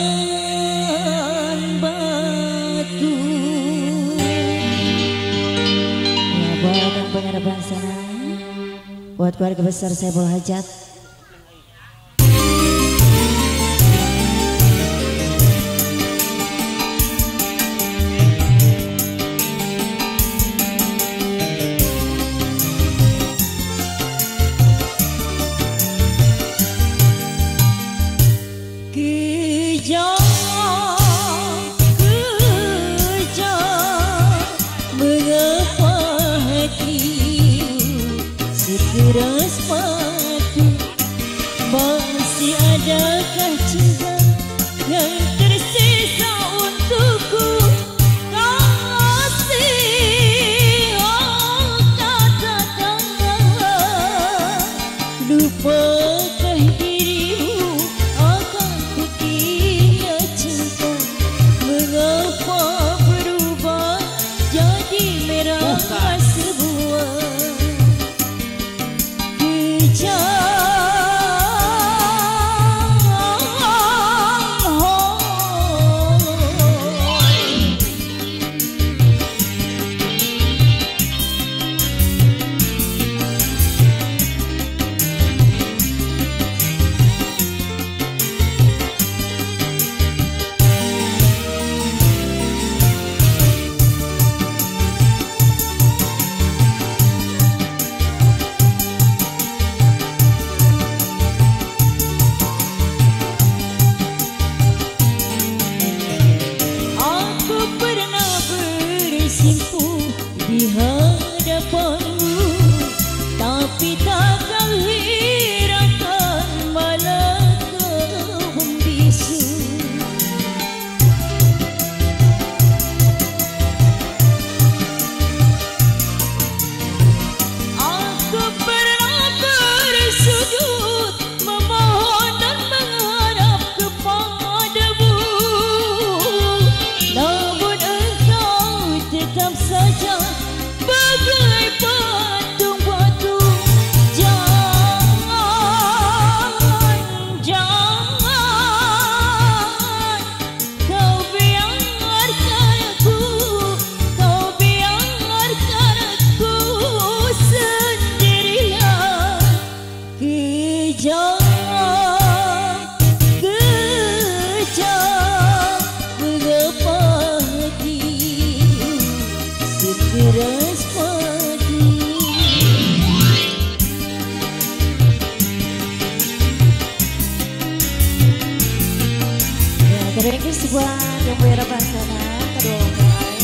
batu. Ya, buat yang pengharapan sana, buat keluarga besar Saiful Hajat. Keras padu, masih adakah cinta yang tersisa untukku? Kasih, oh katakanlah, lupakah dirimu akan putihnya cinta? Mengapa berubah jadi merah sebuah? Di hadapanmu, tapi takkan hiraukan malah kau membisu. Aku pernah bersujud memohon dan mengharap kepadamu, namun engkau tetap saja bagai patung batu. Jangan, jangan kau biarkan aku, kau biarkan aku sendirian. Kejam, kejam, mengapa hatimu sekeras padu? Ya, terima kasih buat yang berharapan sana, kedua orang.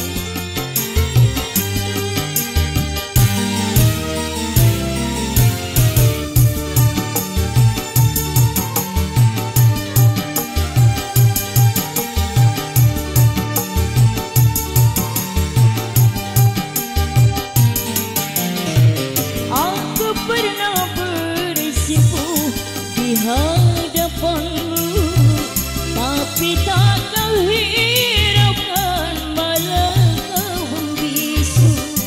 Aku pernah bersimpuh di hadapanmu, tapi tak kau hiraukan malah kau membisu.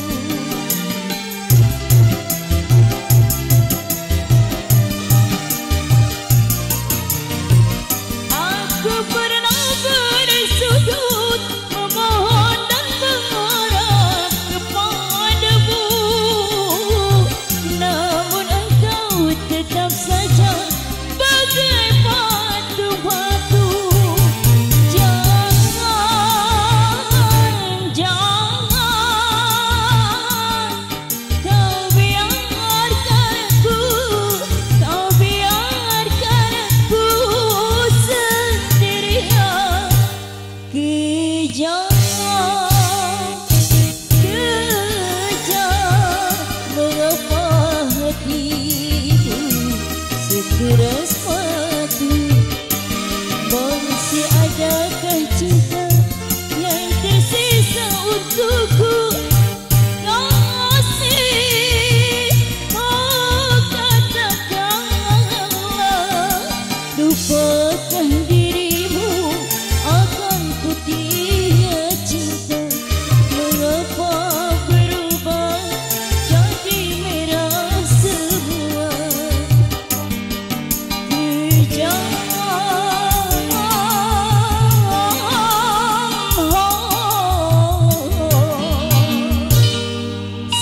Aku pernah bersujud memohon dan mengharap kepadamu, namun engkau tetap saja bagai patung batu.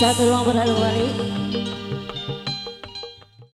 satu ruang berlalu balik.